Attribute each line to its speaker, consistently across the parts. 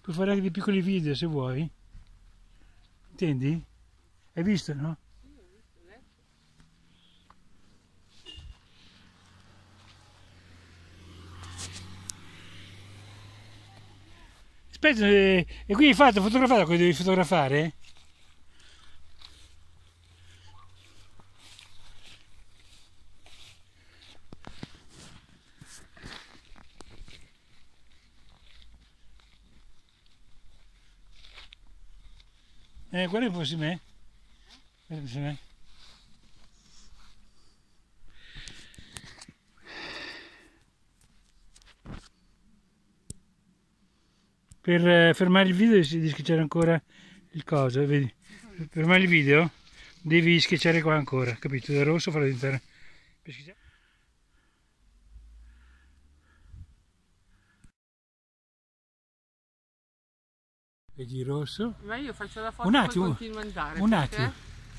Speaker 1: Puoi fare anche dei piccoli video se vuoi. Intendi? Hai visto, no? Aspetta, e qui hai fatto fotografare quello che devi fotografare? Guarda un po' su me. Guarda un po' su me. Per fermare il video devi schiacciare ancora il coso, vedi? Per fermare il video devi schiacciare qua ancora, capito? Da rosso farlo diventare... Vedi il rosso?
Speaker 2: Ma io faccio la foto
Speaker 1: Un
Speaker 2: e
Speaker 1: attimo,
Speaker 2: poi continuo a andare.
Speaker 1: un attimo.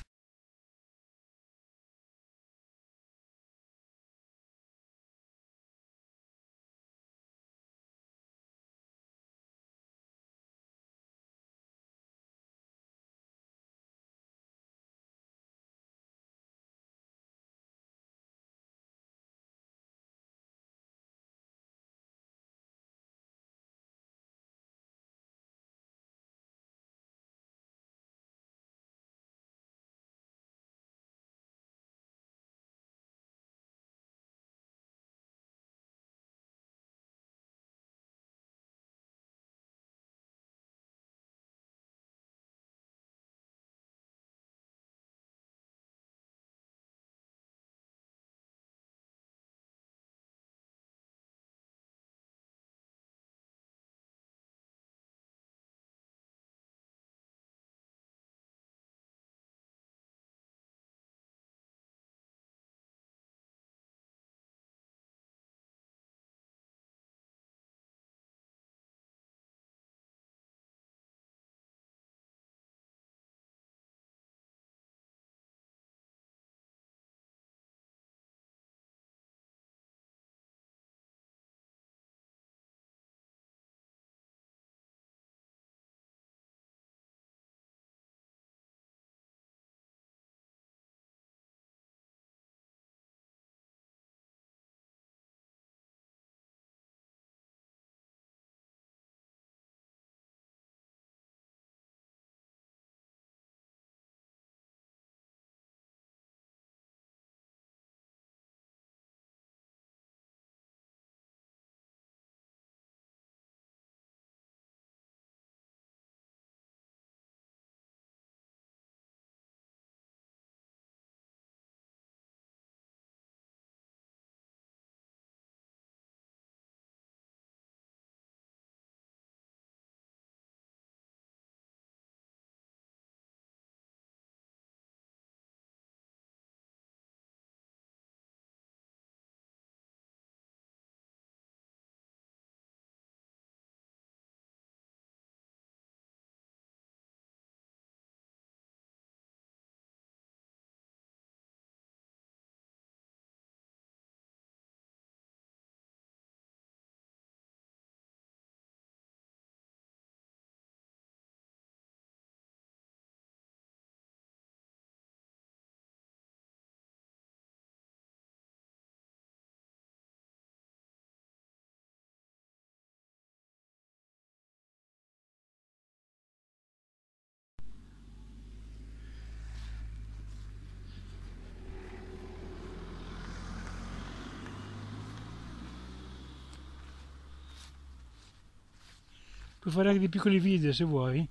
Speaker 1: Puoi fare anche dei piccoli video se vuoi.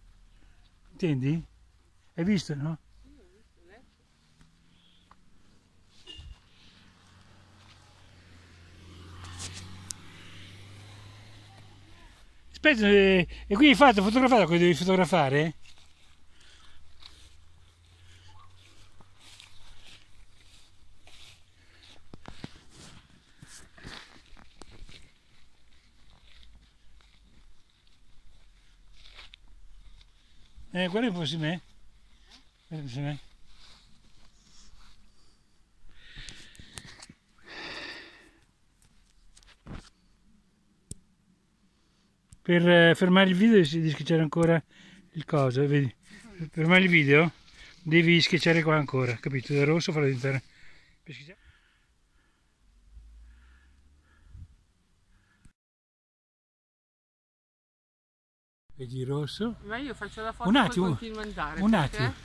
Speaker 1: Intendi? Hai visto, no? Aspetta, e qui hai fatto fotografare quello che devi fotografare? Guarda un po' su me. Guarda un po' su me. Per fermare il video devi schiacciare ancora il coso, vedi? Per fermare il video devi schiacciare qua ancora, capito? Da rosso farlo diventare... Vedi rosso?
Speaker 2: Ma io faccio la foto
Speaker 1: Un
Speaker 2: e
Speaker 1: attimo,
Speaker 2: poi continuo ad andare.
Speaker 1: un
Speaker 2: perché?
Speaker 1: attimo.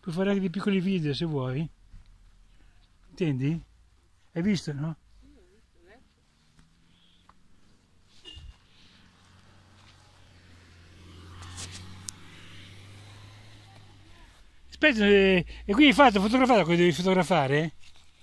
Speaker 1: Puoi fare anche dei piccoli video se vuoi. Intendi? Hai visto, no? Aspetta, e qui hai fatto fotografato quello che devi fotografare?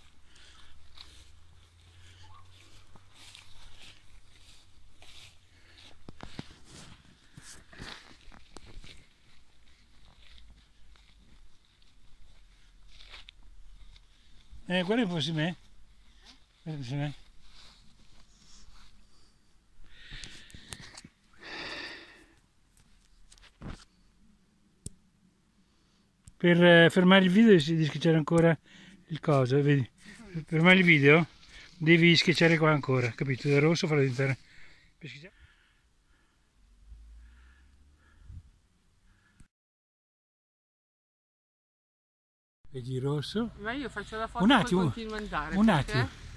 Speaker 1: Guarda un po' su me. Guarda su me. Per fermare il video devi schiacciare ancora il coso, vedi? Per fermare il video devi schiacciare qua ancora, capito? Da rosso farlo diventare. Vedi rosso?
Speaker 2: Ma io faccio la foto
Speaker 1: Un
Speaker 2: e
Speaker 1: attimo,
Speaker 2: poi continuo ad andare.
Speaker 1: un
Speaker 2: perché?
Speaker 1: attimo.